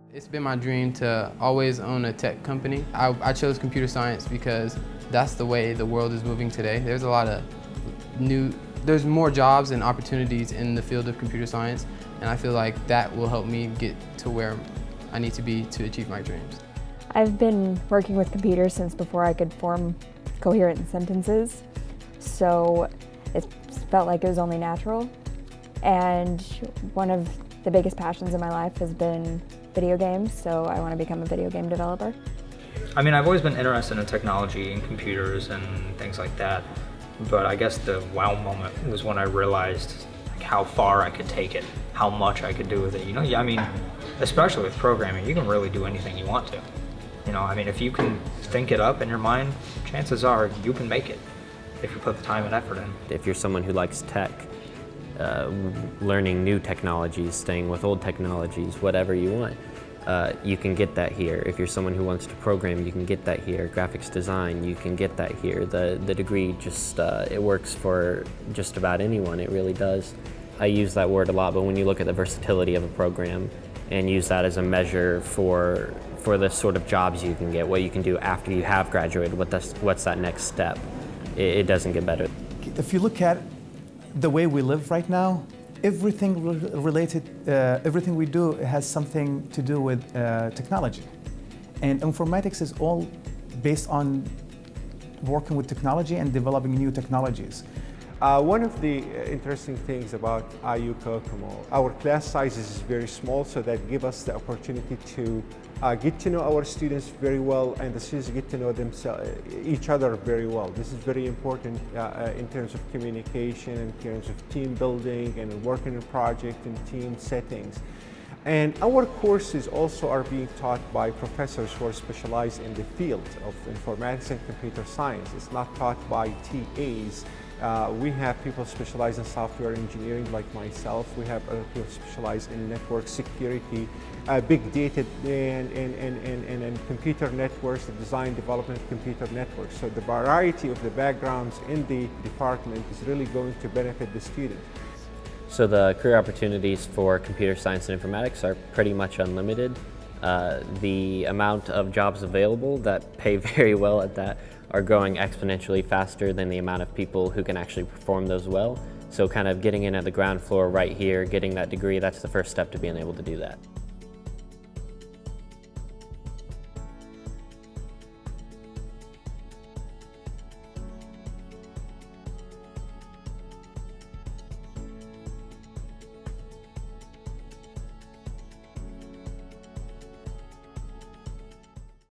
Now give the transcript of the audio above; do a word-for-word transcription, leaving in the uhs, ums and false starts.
It's been my dream to always own a tech company. I, I chose computer science because that's the way the world is moving today. There's a lot of new, there's more jobs and opportunities in the field of computer science, and I feel like that will help me get to where I need to be to achieve my dreams. I've been working with computers since before I could form coherent sentences, so it felt like it was only natural. And one of the biggest passions in my life has been video games, so I want to become a video game developer. I mean, I've always been interested in technology and computers and things like that, but I guess the wow moment was when I realized like, how far I could take it, how much I could do with it. You know, yeah, I mean, especially with programming, you can really do anything you want to. You know, I mean, if you can think it up in your mind, chances are you can make it if you put the time and effort in. If you're someone who likes tech, uh, learning new technologies, staying with old technologies, whatever you want, uh, you can get that here. If you're someone who wants to program, you can get that here. Graphics design, you can get that here. The, the degree just, uh, it works for just about anyone, it really does. I use that word a lot, but when you look at the versatility of a program and use that as a measure for for the sort of jobs you can get, what you can do after you have graduated, what that's, what's that next step, it, it doesn't get better. If you look at the way we live right now, everything re related, uh, everything we do has something to do with uh, technology. And informatics is all based on working with technology and developing new technologies. Uh, one of the interesting things about I U Kokomo, our class sizes is very small, so that give us the opportunity to uh, get to know our students very well, and the students get to know themselves, each other very well. This is very important uh, in terms of communication, in terms of team building, and working in project and team settings. And our courses also are being taught by professors who are specialized in the field of informatics and computer science. It's not taught by T As. Uh, we have people specialized in software engineering like myself. We have other people specialized in network security, uh, big data, and, and, and, and, and computer networks, the design development of computer networks. So the variety of the backgrounds in the department is really going to benefit the student. So the career opportunities for computer science and informatics are pretty much unlimited. Uh, the amount of jobs available that pay very well at that are growing exponentially faster than the amount of people who can actually perform those well. So kind of getting in at the ground floor right here, getting that degree, that's the first step to being able to do that.